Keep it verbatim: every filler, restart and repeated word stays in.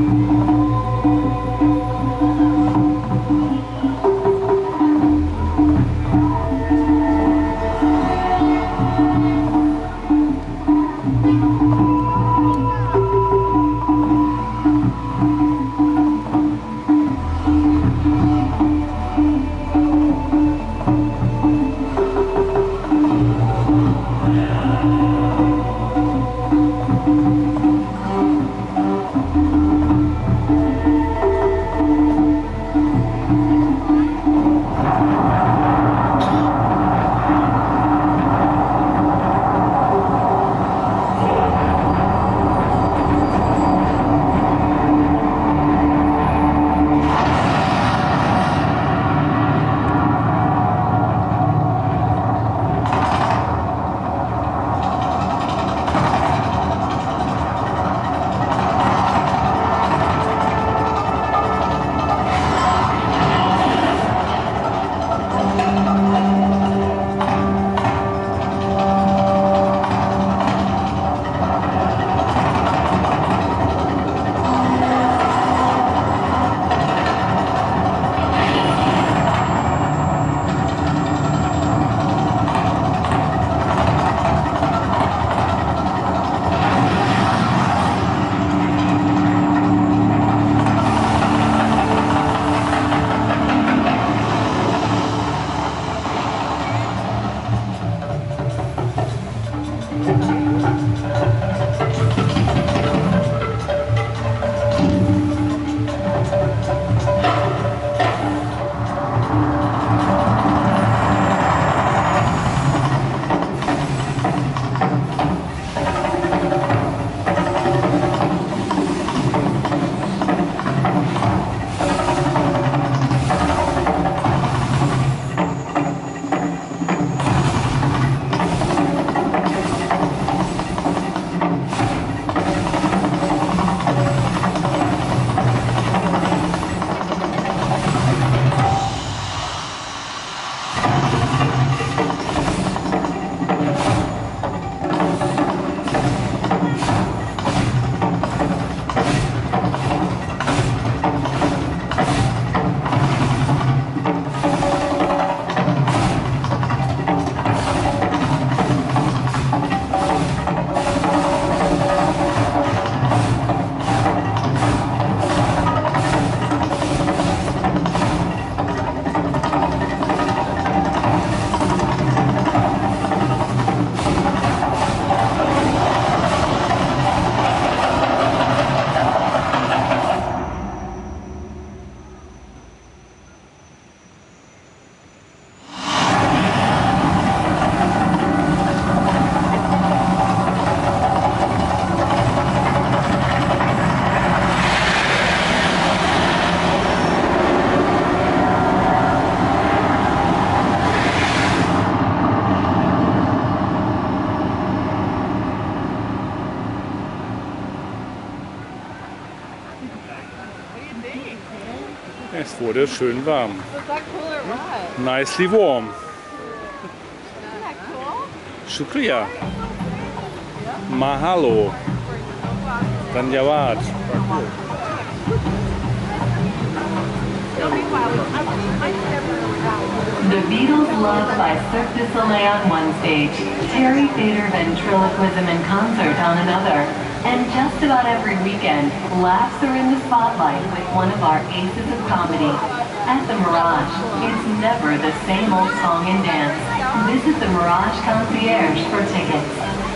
Es wurde schön warm. Nicely warm. Shukriya. Mahalo. Dhanyavad. The Beatles' Love by Cirque du Soleil on one stage, Terry Fator ventriloquism in concert on another, and just about every weekend, laughs are in the spotlight with one of our aces of comedy. At the Mirage, it's never the same old song and dance. Visit the Mirage concierge for tickets.